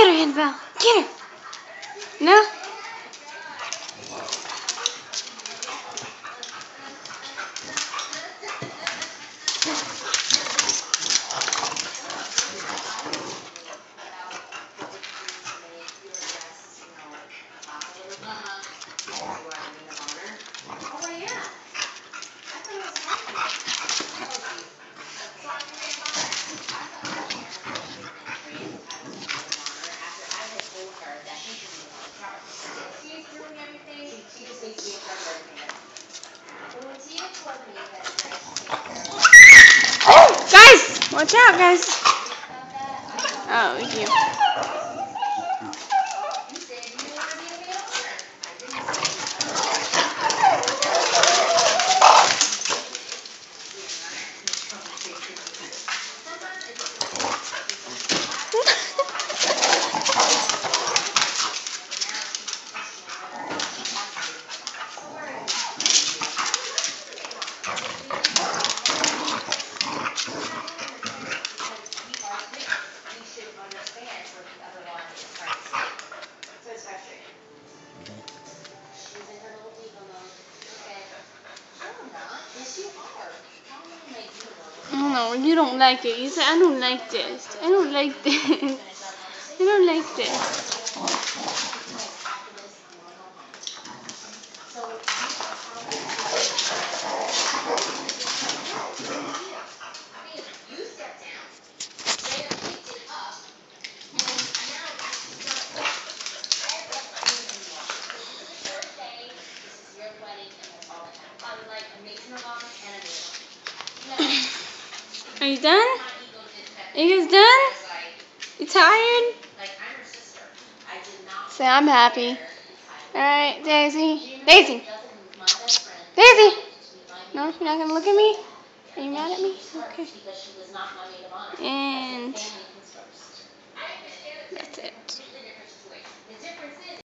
Get her, Annabell. Get her. No? Guys, watch out, guys. Oh, you. No, you don't like it. You say, I don't like this. I don't like this. I don't like this. Are you done? Are you guys done? You tired? Say, I'm happy. Alright, Daisy. Daisy! Daisy! No, you're not going to look at me? Are you mad at me? Okay. And...